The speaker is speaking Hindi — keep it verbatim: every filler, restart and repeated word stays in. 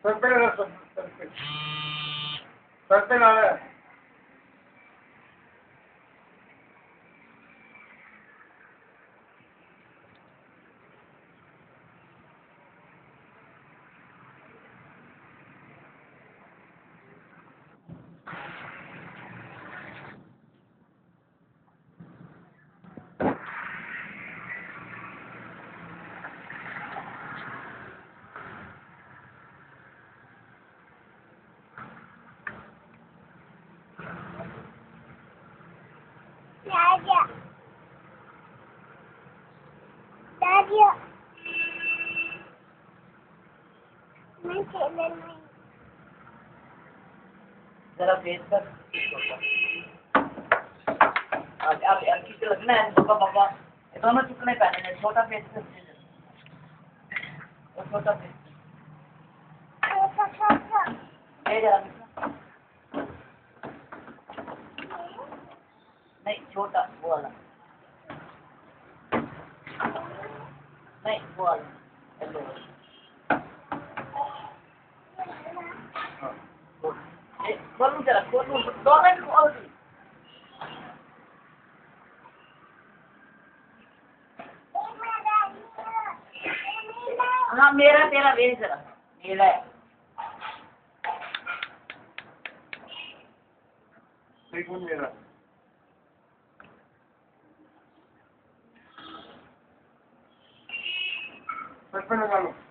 सर पे लगा सर सर पे सर पे लगा Dadia. Dadia. मैं खेलने नहीं। जरा फेस कर अब अब अब किसे लगना है पापा पापा दोनों चुकने पहने हैं छोटा फेस कर और छोटा फेस छोटा छोटा। ये जरा नहीं छोटा वो वाला नहीं वो वाला हेलो खोलूं जरा खोलूं दोनों खोल दी हाँ मेरा तेरा भेज जरा मेरा है देखो मेरा सर पे लगा लो